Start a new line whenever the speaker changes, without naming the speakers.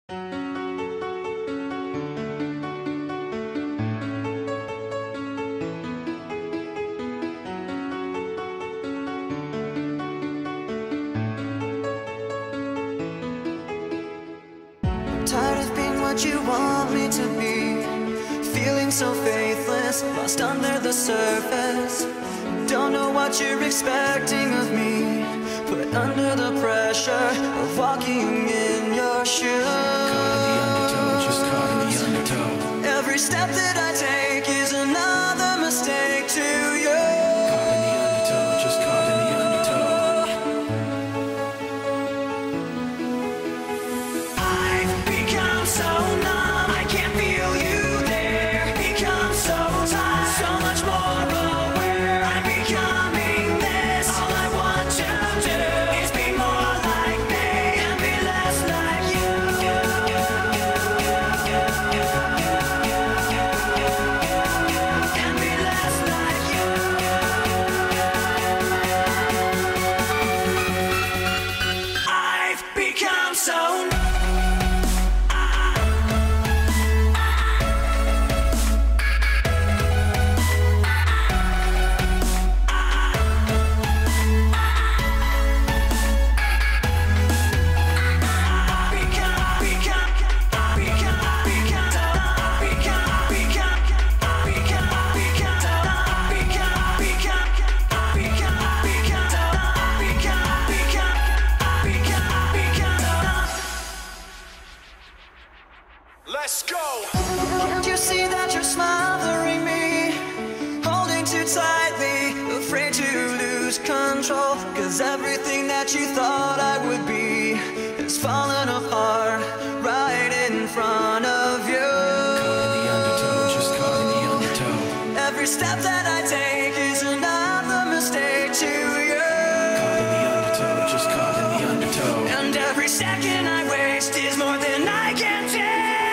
Tired of being what you want me to be, feeling so faithless, lost under the surface. Don't know what you're expecting of me, put under the pressure of walking in your shoes.
Caught in the undertow, just caught in the undertow.
Every step that I take is another mistake to you.
Caught in the undertow, just caught in the undertow.
I've become so numb, I can't feel you there. Become so tired, so much more aware. I'm becoming this. All I want to do is be more like me and be less like you. And be less like you. I've become so numb.
Let's go!
Can't you see that you're smothering me? Holding too tightly, afraid to lose control. Cause everything that you thought I would be has fallen apart right in front of you.
Caught in the undertow, just caught in the undertow.
Every step that I take is another mistake to you.
Caught in the undertow, just caught in the undertow.
And every second I waste is more than I can take.